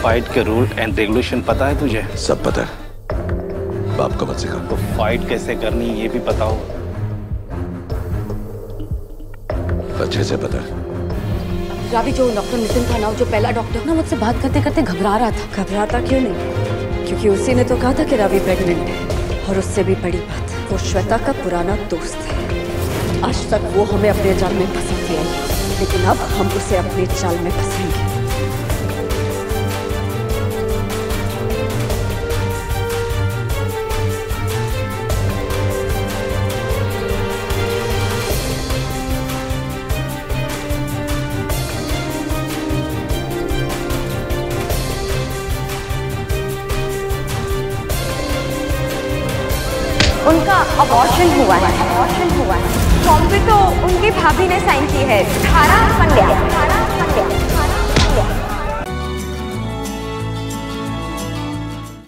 Fight के rule and regulation पता है तुझे? सब पता है, बाप को मत सिखा। तो फाइट कैसे करनी ये भी पता हो? अच्छे से पता है। रावी, जो डॉक्टर नितिन था ना, जो पहला डॉक्टर ना, मुझसे बात करते करते घबरा रहा था। घबराता क्यों नहीं? क्योंकि उसी ने तो कहा था कि रावी प्रेग्नेंट है। और उससे भी बड़ी बात, वो श्वेता का पुराना दोस्त है। आज तक वो हमें अपने जाल में फंसाती आई, लेकिन अब हम उसे अपने जाल में फंसाएंगे। उनका अबॉर्शन हुआ है। फॉर्म पे तो उनकी भाभी ने साइन की है, धारा पंड्या।